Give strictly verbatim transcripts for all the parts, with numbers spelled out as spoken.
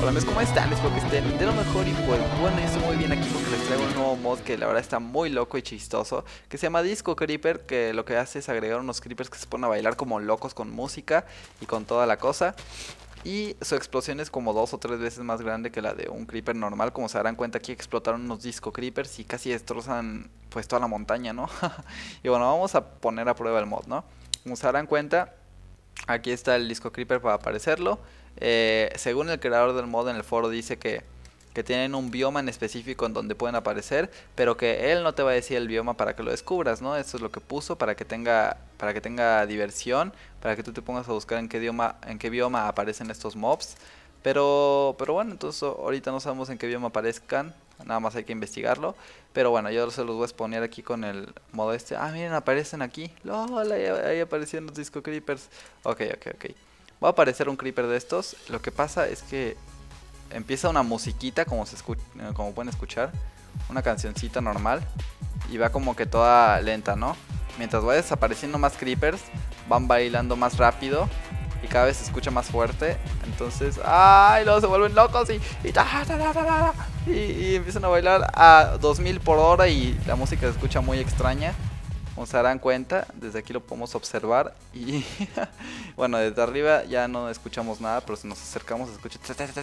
cabrones, ¿cómo están? Espero que estén de lo mejor y pues bueno, yo estoy muy bien aquí porque les traigo un nuevo mod que la verdad está muy loco y chistoso, que se llama Disco Creeper, que lo que hace es agregar unos creepers que se ponen a bailar como locos con música y con toda la cosa. Y su explosión es como dos o tres veces más grande que la de un creeper normal. Como se darán cuenta, aquí explotaron unos disco creepers y casi destrozan pues toda la montaña, ¿no? Y bueno, vamos a poner a prueba el mod, ¿no? Como se darán cuenta, aquí está el disco creeper para aparecerlo. Eh, según el creador del mod en el foro dice que, que tienen un bioma en específico en donde pueden aparecer, pero que él no te va a decir el bioma para que lo descubras, ¿no? Eso es lo que puso para que tenga para que tenga diversión, para que tú te pongas a buscar en qué idioma, en qué bioma aparecen estos mobs. Pero pero bueno, entonces ahorita no sabemos en qué bioma aparezcan, nada más hay que investigarlo. Pero bueno, yo se los voy a exponer aquí con el modo este. Ah, miren, aparecen aquí. ¡Lol! Ahí, ahí aparecieron los disco creepers. Ok, ok, ok. Va a aparecer un creeper de estos. Lo que pasa es que empieza una musiquita, como se escucha, como pueden escuchar, una cancioncita normal, y va como que toda lenta, ¿no? Mientras va desapareciendo más creepers, van bailando más rápido y cada vez se escucha más fuerte. Entonces, ¡ay! Luego se vuelven locos y y, ta, ta, ta, ta, ta, y, y empiezan a bailar a dos mil por hora y la música se escucha muy extraña. Como se darán cuenta, desde aquí lo podemos observar y bueno, desde arriba ya no escuchamos nada, pero si nos acercamos se escucha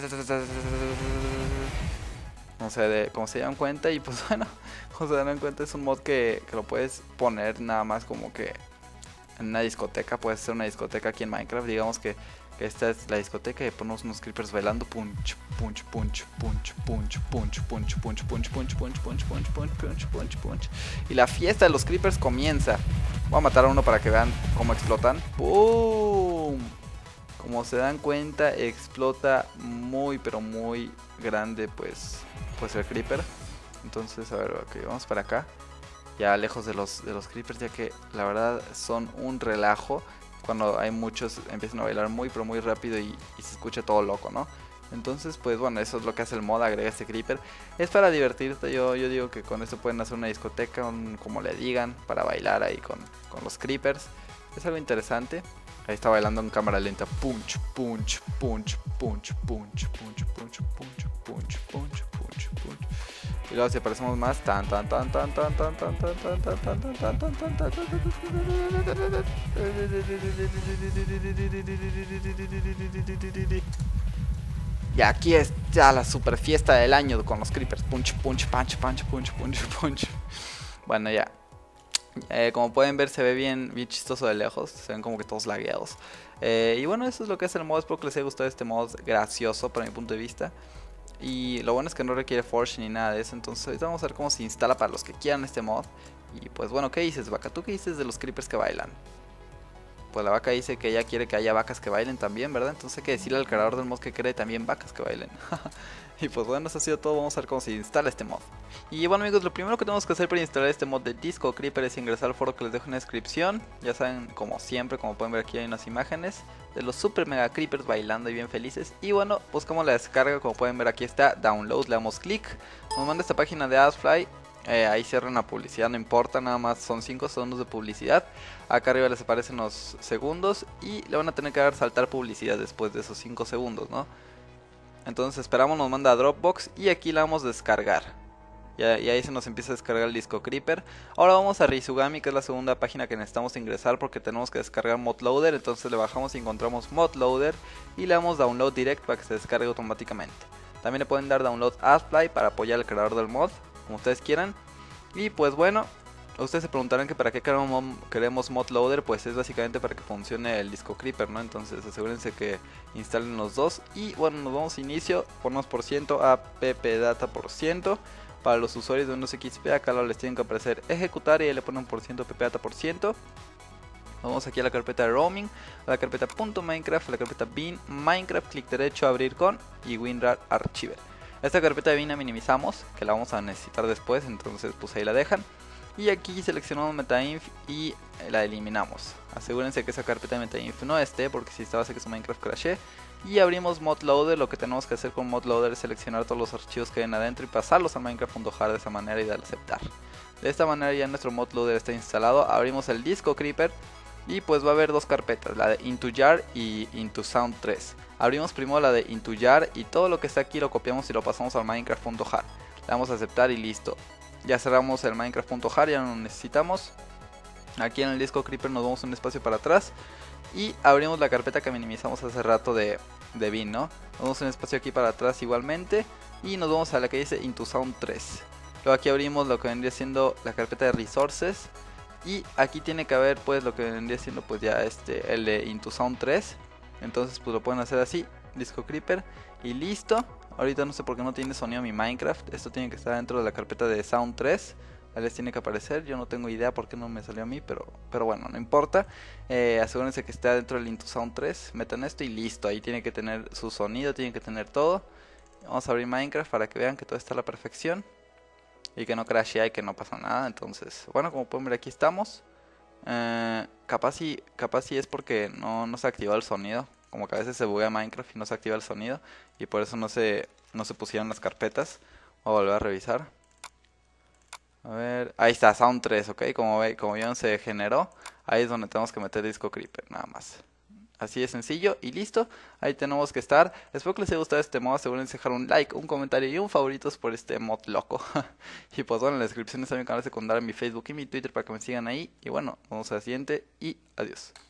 como se, de, como se dan cuenta. Y pues bueno, como se dan cuenta, es un mod que, que lo puedes poner nada más como que en una discoteca. Puedes hacer una discoteca aquí en Minecraft, digamos que que esta es la discoteca y ponemos unos creepers bailando punch, punch, punch, punch, punch, punch, punch, punch, punch, punch, punch, punch, punch, punch, punch, punch, punch. Y la fiesta de los creepers comienza. Voy a matar a uno para que vean cómo explotan. ¡Pum! Como se dan cuenta, explota muy pero muy grande pues pues el creeper. Entonces, a ver, ok, vamos para acá. Ya lejos de los de los creepers, ya que la verdad son un relajo. Cuando hay muchos empiezan a bailar muy pero muy rápido y, y se escucha todo loco, ¿no? Entonces pues bueno, eso es lo que hace el mod, agrega este creeper. Es para divertirte, yo, yo digo que con esto pueden hacer una discoteca, un, como le digan, para bailar ahí con, con los creepers. Es algo interesante. Ahí está bailando en cámara lenta. Punch, punch, punch, punch, punch, punch, punch, punch, punch, punch, punch, punch. Y luego si aparecemos más, tan tan tan tan tan tan tan tan tan tan tan tan tan tan tan tan. Y aquí está la super fiesta del año con los creepers. Punch, punch, punch, punch, punch, punch, punch. Bueno, ya. Eh, como pueden ver, se ve bien, bien chistoso de lejos. Se ven como que todos lagueados. Eh, y bueno, eso es lo que hace el mod. Espero que les haya gustado este mod gracioso para mi punto de vista. Y lo bueno es que no requiere Forge ni nada de eso. Entonces ahorita vamos a ver cómo se instala para los que quieran este mod. Y pues bueno, ¿qué dices, vaca? ¿Tú qué dices de los creepers que bailan? Pues la vaca dice que ella quiere que haya vacas que bailen también, ¿verdad? Entonces hay que decirle al creador del mod que cree también vacas que bailen. Y pues bueno, eso ha sido todo. Vamos a ver cómo se instala este mod. Y bueno, amigos, lo primero que tenemos que hacer para instalar este mod de Disco Creeper es ingresar al foro que les dejo en la descripción. Ya saben, como siempre, como pueden ver aquí hay unas imágenes de los super mega creepers bailando y bien felices. Y bueno, buscamos la descarga, como pueden ver aquí está, download, le damos clic, nos manda esta página de Adfly. Eh, ahí cierran la publicidad, no importa, nada más son cinco segundos de publicidad. Acá arriba les aparecen los segundos y le van a tener que dar saltar publicidad después de esos cinco segundos, ¿no? Entonces esperamos, nos manda a Dropbox y aquí la vamos a descargar. Y, y ahí se nos empieza a descargar el disco Creeper. Ahora vamos a Rizugami, que es la segunda página que necesitamos ingresar porque tenemos que descargar ModLoader. Entonces le bajamos y encontramos ModLoader y le damos Download Direct para que se descargue automáticamente. También le pueden dar Download Adfly para apoyar al creador del mod, como ustedes quieran. Y pues bueno, ustedes se preguntarán que para qué queremos, queremos ModLoader. Pues es básicamente para que funcione el disco Creeper, ¿no? Entonces asegúrense que instalen los dos. Y bueno, nos vamos a inicio, ponemos por ciento, appdata por ciento. Para los usuarios de Windows X P, acá les tienen que aparecer ejecutar y ahí le ponen por ciento ppdata por ciento. Vamos aquí a la carpeta de roaming, a la carpeta .minecraft, a la carpeta bin, Minecraft, clic derecho, abrir con y WinRAR Archiver. Esta carpeta de bin la minimizamos, que la vamos a necesitar después, entonces pues ahí la dejan. Y aquí seleccionamos metainf y la eliminamos. Asegúrense que esa carpeta de metainf no esté, porque si está va a hacer que su Minecraft crashe. Y abrimos ModLoader. Lo que tenemos que hacer con ModLoader es seleccionar todos los archivos que hay adentro y pasarlos a Minecraft.jar de esa manera y darle a aceptar. De esta manera ya nuestro ModLoader está instalado. Abrimos el disco Creeper Y pues va a haber dos carpetas, la de Into Jar y Into Sound tres. Abrimos primero la de Into Jar y todo lo que está aquí lo copiamos y lo pasamos al Minecraft.jar. Le damos a aceptar y listo. Ya cerramos el Minecraft.jar, ya no lo necesitamos. Aquí en el disco Creeper nos vamos un espacio para atrás y abrimos la carpeta que minimizamos hace rato de, de bin, ¿no? Nos vamos un espacio aquí para atrás igualmente y nos vamos a la que dice Into Sound tres. Luego aquí abrimos lo que vendría siendo la carpeta de Resources. Y aquí tiene que haber pues lo que vendría siendo pues ya este el de Into Sound tres. Entonces pues lo pueden hacer así, Disco Creeper y listo. Ahorita no sé por qué no tiene sonido mi Minecraft. Esto tiene que estar dentro de la carpeta de Sound tres. Ahí les tiene que aparecer, yo no tengo idea por qué no me salió a mí, pero, pero bueno, no importa. eh, Asegúrense que esté dentro del Into Sound tres. Metan esto y listo, ahí tiene que tener su sonido, tiene que tener todo. Vamos a abrir Minecraft para que vean que todo está a la perfección y que no crashea y que no pasa nada. Entonces, bueno, como pueden ver aquí estamos. eh, Capaz si capaz si es porque no, no se activó el sonido. Como que a veces se buguea Minecraft y no se activa el sonido. Y por eso no se, no se pusieron las carpetas. Voy a volver a revisar. A ver, ahí está, Sound tres, ok. Como, ve, como vieron se generó. Ahí es donde tenemos que meter Disco Creeper, nada más. Así de sencillo y listo, ahí tenemos que estar. Espero que les haya gustado este mod, asegúrense de dejar un like, un comentario y un favoritos por este mod loco. Y pues bueno, en la descripción está mi canal secundario, mi Facebook y mi Twitter para que me sigan ahí. Y bueno, vamos a la siguiente y adiós.